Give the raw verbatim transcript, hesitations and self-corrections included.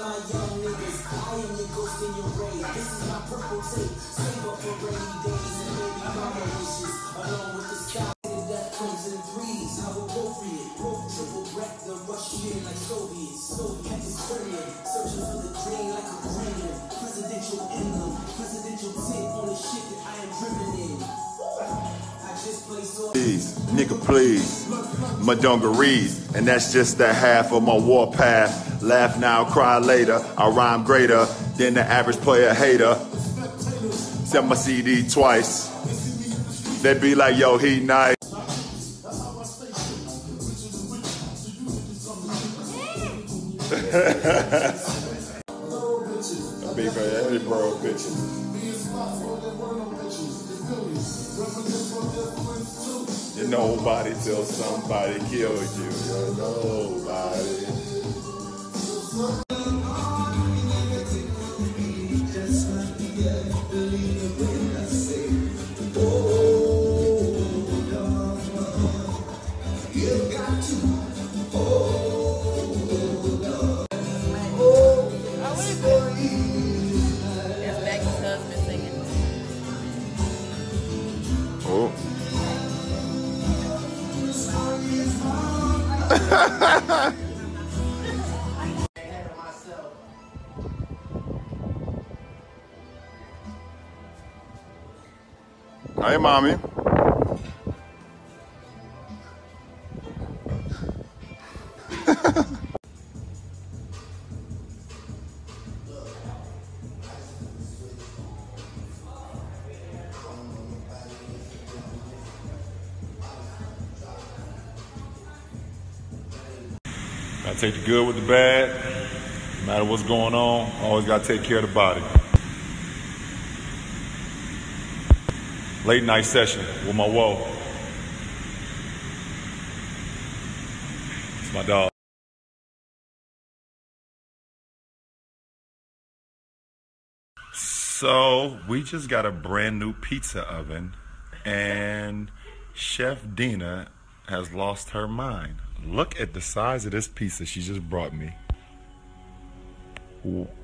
young niggas, I am your ghost in your grave. This is my purple tape, save up for rainy days and baby mama wishes. Along with the sky, that comes in threes. How appropriate, broke triple wreck the Russian like Soviets. Soviets is Kremlin, searching for the green like a gremlin. Presidential emblem, presidential tint on the shit that I am driven in. I just play so. Please, nigga, please, my dungarees, and that's just the half of my warpath. Laugh now, cry later. I rhyme greater than the average player hater. Sell my C D twice. They be like, yo, he nice. Big for every bro bitches. You nobody till somebody kills you. You're nobody. Hey, mommy. Gotta take the good with the bad. No matter what's going on, always gotta take care of the body. Late night session with my woe. It's my dog. So we just got a brand new pizza oven, and Chef Dina has lost her mind. Look at the size of this pizza she just brought me.